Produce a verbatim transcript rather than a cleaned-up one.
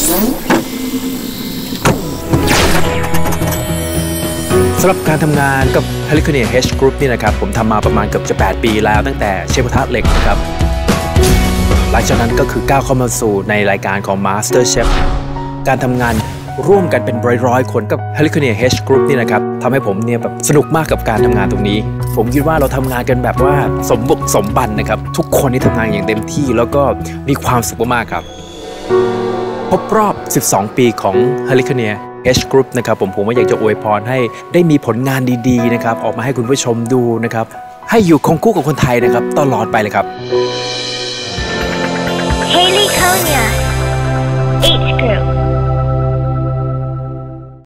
สำหรับการทำงานกับ Heliconia H Group นี่นะครับผมทำมาประมาณเกือบจะแปดปีแล้วตั้งแต่เชฟกระทะเหล็กนะครับหลังจากนั้นก็คือก้าวเข้ามาสู่ในรายการของ Master Chef การทำงานร่วมกันเป็นร้อยๆคนกับ Heliconia H Group นี่นะครับทำให้ผมเนี่ยแบบสนุกมากกับการทำงานตรงนี้ผมคิดว่าเราทำงานกันแบบว่าสมบุกสมบันนะครับทุกคนที่ทำงานอย่างเต็มที่แล้วก็มีความสุขมากๆครับครบรอบสิบสองปีของ Heliconia H Group นะครับผมผมว่าอยากจะอวยพรให้ได้มีผลงานดีๆนะครับออกมาให้คุณผู้ชมดูนะครับให้อยู่คงคู่กับคนไทยนะครับตลอดไปเลยครับ Heliconia H Group